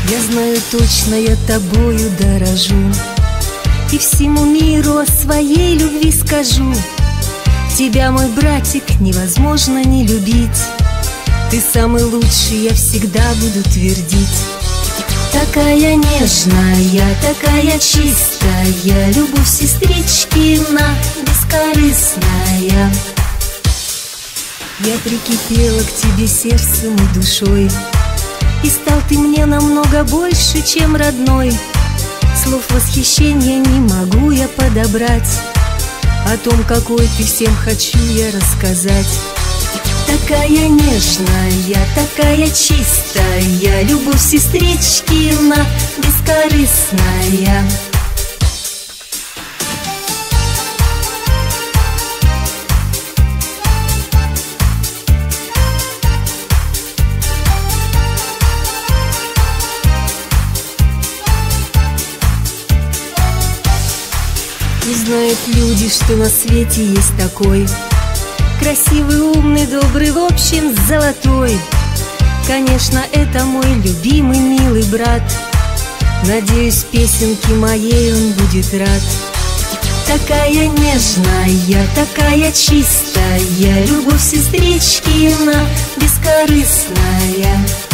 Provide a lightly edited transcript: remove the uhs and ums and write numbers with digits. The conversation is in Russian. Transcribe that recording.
Я знаю точно, я тобою дорожу, и всему миру о своей любви скажу. Тебя, мой братик, невозможно не любить. Ты самый лучший, я всегда буду твердить. Такая нежная, такая чистая, любовь сестричкина бескорыстная. Я прикипела к тебе сердцем и душой, и стал ты мне намного больше, чем родной. Слов восхищения не могу я подобрать, о том, какой ты, всем хочу я рассказать. Такая нежная, такая чистая, любовь сестричкина бескорыстная. Не знают люди, что на свете есть такой красивый, умный, добрый, в общем, золотой. Конечно, это мой любимый, милый брат. Надеюсь, песенки моей он будет рад. Такая нежная, такая чистая, любовь сестричкина бескорыстная.